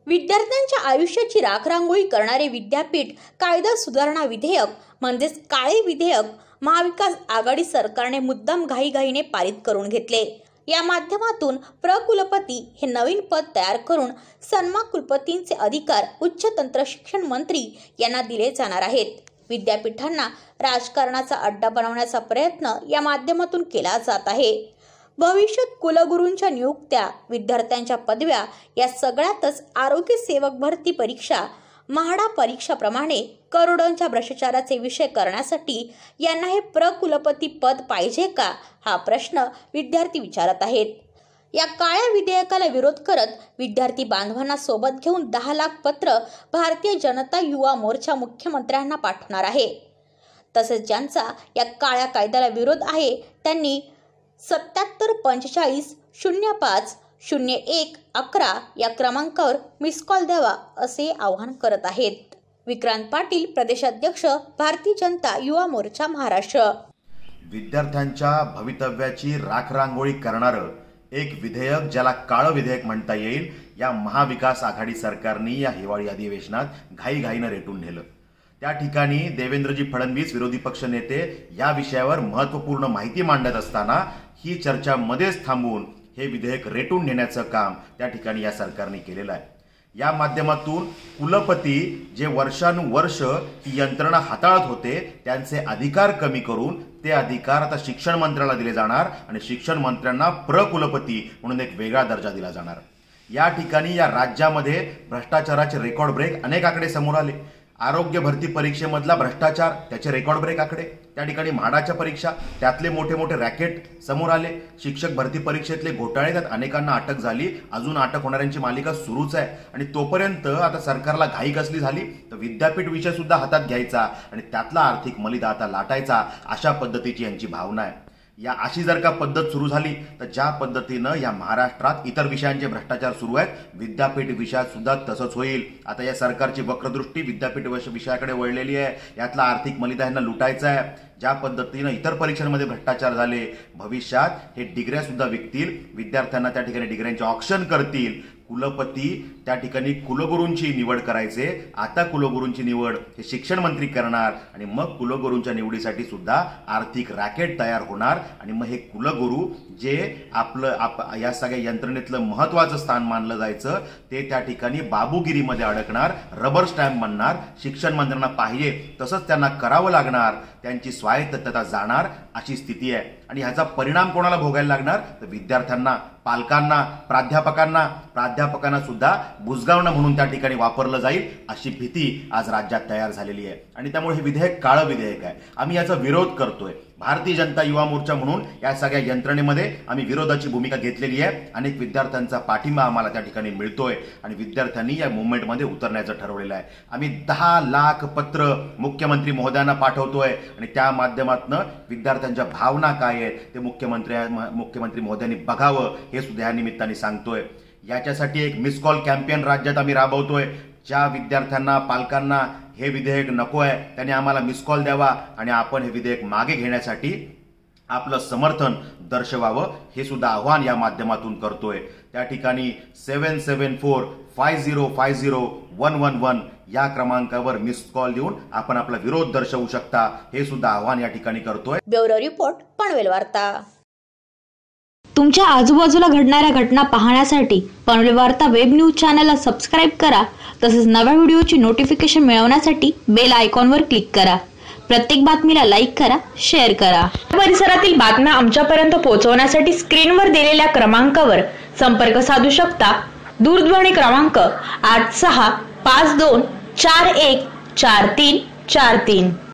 विद्यार्थ्यांच्या आयुष्याची राखरांगोळी करणारे विद्यापीठ कायदा सुधारणा विधेयक म्हणजेच काळे विधेयक महाविकास आघाडी सरकारने मुद्दाम घाईघाईने पारित करून घेतले। या माध्यमातून प्रकुलपती हे नवीन पद तयार करून सन्मान कुलपतींचे अधिकार उच्च तंत्र शिक्षण मंत्री यांना दिले जाणार आहेत। विद्यापीठांना राजकारणाचा अड्डा बनवण्याचा प्रयत्न या माध्यमातून केला जात आहे। भविष्यात कुलगुरूंच्या नियुक्त्या, विद्यार्थ्यांच्या पदव्या या सगळ्यातच आरोग्य सेवक भरती परीक्षा, म्हाडा परीक्षाप्रमाणे करोडोंच्या भ्रष्टाचाराचे विषय करण्यासाठी यांना हे प्रकुलपती पद पाहिजे का, हा प्रश्न विद्यार्थी विचारत आहेत। या काळ्या विधेयकाला विरोध करत विद्यार्थी बांधवांना सोबत घेऊन 10 लाख पत्र भारतीय जनता युवा मोर्चा मुख्यमंत्र्यांना पाठवणार आहे। तसेच ज्यांचा या काळ्या कायद्याला विरोध आहे त्यांनी 77 45 05 01 11 या क्रमांकावर मिस कॉल द्यावा असे आवाहन करत आहेत। विक्रांत पाटील, प्रदेशाध्यक्ष, भारतीय जनता युवा मोर्चा महाराष्ट्र। विद्यार्थ्यांच्या भवितव्याची राखरांगोळी करणारं एक विधेयक, ज्याला काळं विधेयक म्हणता येईल, या महाविकास आघाडी सरकारने या हिवाळी अधिवेशनात घाईघाईनं रेटून नेलं। त्या ठिकाणी देवेंद्रजी फडणवीस विरोधी पक्ष नेते या विषयावर महत्त्वपूर्ण माहिती मांडत असताना ही चर्चा मध्येच थांबवून हे विधेयक रेटून नेण्याचं काम त्या ठिकाणी या सरकारने केलेलं आहे। या माध्यमातून कुलपती जे वर्षानुवर्ष ही यंत्रणा हाताळत होते त्यांचे अधिकार कमी करून ते अधिकार आता शिक्षण मंत्र्याला दिले जाणार आणि शिक्षण मंत्र्यांना प्रकुलपती म्हणून एक वेगळा दर्जा दिला जाणार। या ठिकाणी या राज्यामध्ये भ्रष्टाचाराचे रेकॉर्ड ब्रेक अनेक आकडे समोर आले। आरोग्य भरती परीक्षेमधला भ्रष्टाचार, त्याचे रेकॉर्ड ब्रेक आकडे, त्या ठिकाणी म्हाडाच्या परीक्षा, त्यातले मोठे मोठे रॅकेट समोर आले। शिक्षक भरती परीक्षेतले घोटाळे, त्यात अनेकांना अटक झाली, अजून अटक होणाऱ्यांची मालिका सुरूच आहे। आणि तोपर्यंत आता सरकारला घाई कसली झाली तर विद्यापीठ विषय सुद्धा हातात घ्यायचा आणि त्यातला आर्थिक मलिदा आता लाटायचा, अशा पद्धतीची यांची भावना आहे। या अशी जर का पद्धत सुरू झाली तर ज्या पद्धतीनं या महाराष्ट्रात इतर विषयांचे भ्रष्टाचार सुरू आहेत, विद्यापीठ विषयात सुद्धा तसंच होईल। आता या सरकारची वक्रदृष्टी विद्यापीठ विषयाकडे वळलेली आहे। यातला आर्थिक मलिदा यांना लुटायचा आहे। ज्या पद्धतीनं इतर परीक्षांमध्ये भ्रष्टाचार झाले, भविष्यात हे डिग्र्या सुद्धा विकतील, विद्यार्थ्यांना त्या ठिकाणी डिग्र्यांचे ऑक्शन करतील। कुलपती त्या ठिकाणी कुलगुरूंची निवड करायचे, आता कुलगुरूंची निवड हे शिक्षण मंत्री करणार आणि मग कुलगुरूंच्या निवडीसाठी सुद्धा आर्थिक रॅकेट तयार होणार आणि मग हे कुलगुरू जे या सगळ्या यंत्रणेतलं महत्त्वाचं स्थान मानलं जायचं ते त्या ठिकाणी बाबूगिरीमध्ये अडकणार, रबर स्टॅम्प म्हणणार, शिक्षण मंत्र्यांना पाहिजे तसंच त्यांना करावं लागणार, त्यांची स्वायत्तता जाणार, अशी स्थिती आहे। आणि ह्याचा परिणाम कोणाला भोगायला लागणार तर विद्यार्थ्यांना, पालकांना, प्राध्यापकांना सुद्धा बुजगावणं म्हणून त्या ठिकाणी वापरलं जाईल, अशी भीती आज राज्यात तयार झालेली आहे। आणि त्यामुळे हे विधेयक काळं विधेयक आहे। आम्ही याचा विरोध करतोय। भारतीय जनता युवा मोर्चा म्हणून या सगळ्या यंत्रणेमध्ये आम्ही विरोधाची भूमिका घेतलेली आहे। अनेक विद्यार्थ्यांचा पाठिंबा आम्हाला त्या ठिकाणी मिळतोय आणि विद्यार्थ्यांनी या मुवमेंटमध्ये उतरण्याचं ठरवलेलं आहे। आम्ही 10 लाख पत्र मुख्यमंत्री महोदयांना पाठवतोय आणि त्या माध्यमातून विद्यार्थ्यांच्या भावना काय आहेत ते मुख्यमंत्री महोदयांनी बघावं, हे सुद्धा या निमित्ताने सांगतोय। याच्यासाठी एक मिस कॉल कॅम्पेन राज्यात आम्ही राबवतोय। ज्या विद्यार्थ्यांना, पालकांना हे विधेयक नको आहे त्यांनी आम्हाला मिस कॉल द्यावा आणि आपण हे विधेयक मागे घेण्यासाठी आपलं समर्थन दर्शवावं, हे सुद्धा आव्हान या माध्यमातून करतोय। त्या ठिकाणी 774 5050 111 या क्रमांकावर मिस कॉल देऊन आपण आपला विरोध दर्शवू शकता, हे सुद्धा आव्हान या ठिकाणी करतोय। ब्युरो रिपोर्ट, पनवेल वार्ता। तुमच्या आजूबाजूला घडणाऱ्या घटना पाहण्यासाठी पनवेल वार्ता वेब न्यूज चॅनलला सबस्क्राईब करा। तसेच नव्या व्हिडिओची नोटिफिकेशन मिळवण्यासाठी बेल आयकॉनवर क्लिक करा। प्रत्येक बातमीला लाईक करा, शेअर करा। परिसरातील बातम्या आमच्यापर्यंत पोहोचवण्यासाठी स्क्रीनवर दिलेल्या क्रमांकावर संपर्क साधू शकता। दूरध्वनी क्रमांक 8652414343।